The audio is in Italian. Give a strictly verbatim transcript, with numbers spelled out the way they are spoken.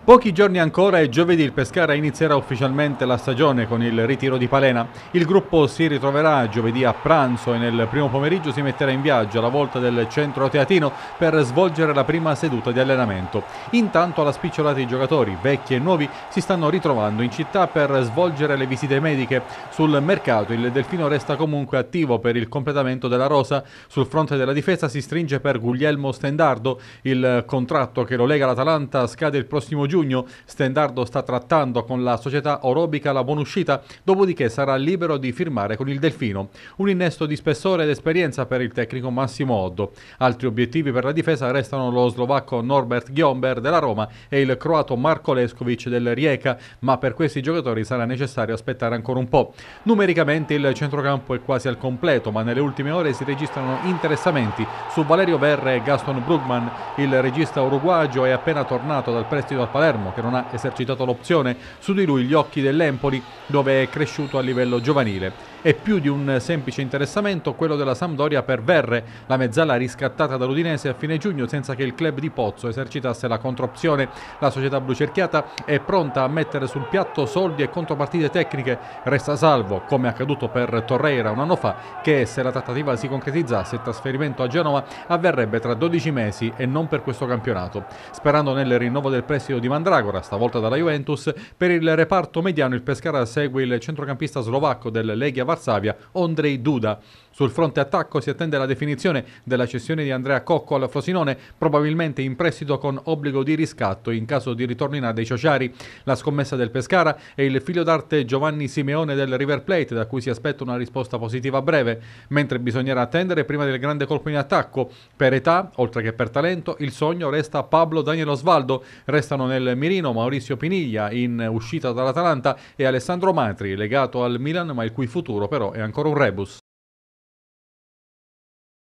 Pochi giorni ancora e giovedì il Pescara inizierà ufficialmente la stagione con il ritiro di Palena. Il gruppo si ritroverà giovedì a pranzo e nel primo pomeriggio si metterà in viaggio alla volta del centro teatino per svolgere la prima seduta di allenamento. Intanto alla spicciolata i giocatori, vecchi e nuovi, si stanno ritrovando in città per svolgere le visite mediche. Sul mercato il Delfino resta comunque attivo per il completamento della rosa. Sul fronte della difesa si stringe per Guglielmo Stendardo. Il contratto che lo lega all'Atalanta scade il prossimo giugno. Stendardo sta trattando con la società orobica la buonuscita, dopodiché sarà libero di firmare con il Delfino. Un innesto di spessore ed esperienza per il tecnico Massimo Oddo. Altri obiettivi per la difesa restano lo slovacco Norbert Gjomber della Roma e il croato Marko Leskovic del Rijeka, ma per questi giocatori sarà necessario aspettare ancora un po'. Numericamente il centrocampo è quasi al completo, ma nelle ultime ore si registrano interessamenti su Valerio Verre e Gaston Brugman. Il regista uruguagio è appena tornato dal prestito al Palermo, che non ha esercitato l'opzione. Su di lui gli occhi dell'Empoli, dove è cresciuto a livello giovanile. È più di un semplice interessamento quello della Sampdoria per Verre, la mezzala riscattata dall'Udinese a fine giugno senza che il club di Pozzo esercitasse la controopzione. La società blucerchiata è pronta a mettere sul piatto soldi e contropartite tecniche. Resta salvo, come accaduto per Torreira un anno fa, che se la trattativa si concretizzasse il trasferimento a Genova avverrebbe tra dodici mesi e non per questo campionato. Sperando nel rinnovo del prestito di Mandragora, stavolta dalla Juventus, per il reparto mediano il Pescara segue il centrocampista slovacco del Legia Varsavia, Ondrej Duda. Sul fronte attacco si attende la definizione della cessione di Andrea Cocco al Frosinone, probabilmente in prestito con obbligo di riscatto in caso di ritorno in A dei Ciociari. La scommessa del Pescara è il figlio d'arte Giovanni Simeone del River Plate, da cui si aspetta una risposta positiva a breve, mentre bisognerà attendere prima del grande colpo in attacco. Per età, oltre che per talento, il sogno resta Pablo Daniel Osvaldo. Restano nel mirino Maurizio Piniglia, in uscita dall'Atalanta, e Alessandro Matri, legato al Milan, ma il cui futuro però è ancora un rebus.